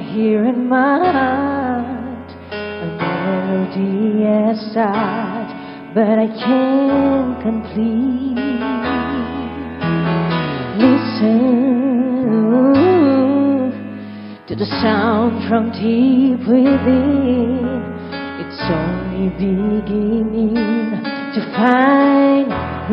here in my heart, a melody aside, but I can't complete. Listen to the sound from deep within. It's only beginning to find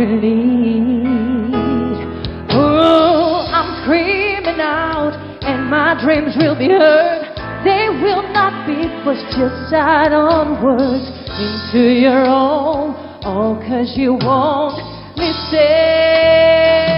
relief. Oh, I'm screaming out, and my dreams will be heard. They will not be pushed aside onwards into your own, all 'cause you won't listen.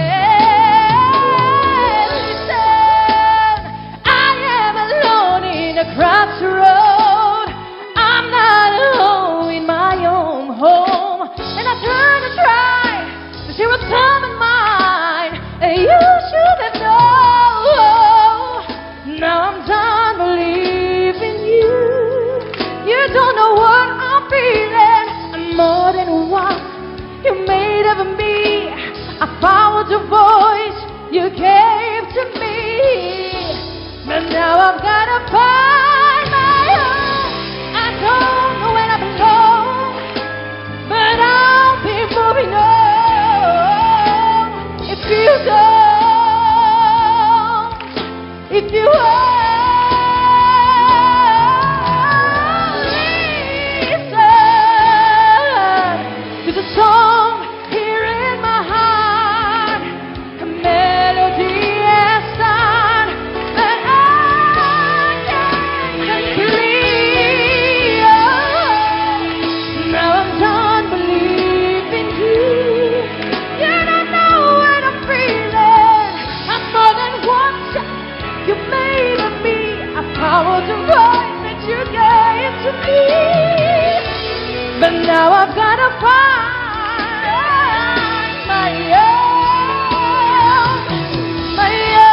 Listen, I am alone in a crossroad. I'm not alone in my own home, and I try to see what's on my mind, and you should have known. Now I'm done believing you. You don't know what I'm feeling. I'm more than what you made of me. I followed the voice you gave to me, but now I've gotta find my own. I don't know where I belong, but I'll be moving on. If you don't, if you won't listen to the song here in my heart, a melody as sung, but I can't complete. Now I'm done believing you. You don't know what I'm feeling. I'm more than what you made of me. I followed the voice that you gave to me, but now I've gotta find my own, my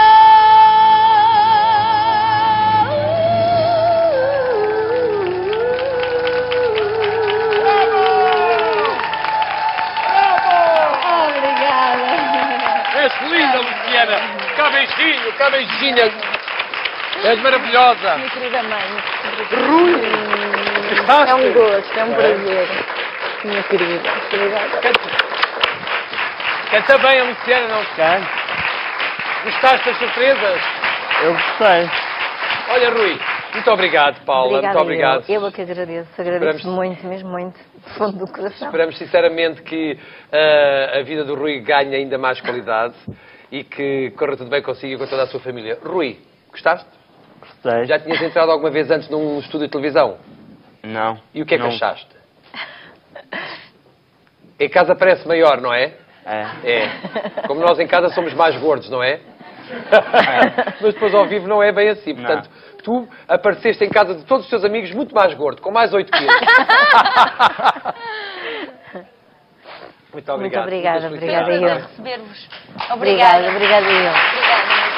Obrigada. És linda, Luciana. Cá beijinho. És maravilhosa. Minha querida mãe. Rui. É um gosto, é um prazer. Minha querida. Obrigada. Canta bem a Luciana, não? Canto. Gostaste das surpresas? Eu gostei. Olha, Rui, muito obrigado, Paula. Obrigada, muito obrigado. Eu que agradeço. Agradeço muito, mesmo muito, do fundo do coração. Esperamos sinceramente que a vida do Rui ganhe ainda mais qualidade e que corra tudo bem consigo e com toda a sua família. Rui, gostaste? Gostei. Já tinhas entrado alguma vez antes num estúdio de televisão? Não. E o que é que Não. achaste? Em casa parece maior, não é? É. É. Como nós em casa somos mais gordos, não é? Mas depois ao vivo não é bem assim. Portanto, tu apareceste em casa de todos os teus amigos muito mais gordo, com mais 8 quilos. Muito obrigado. Muito obrigada, Muitas obrigada felicidades. eu. Receber-vos. Obrigada, obrigada eu. Obrigada.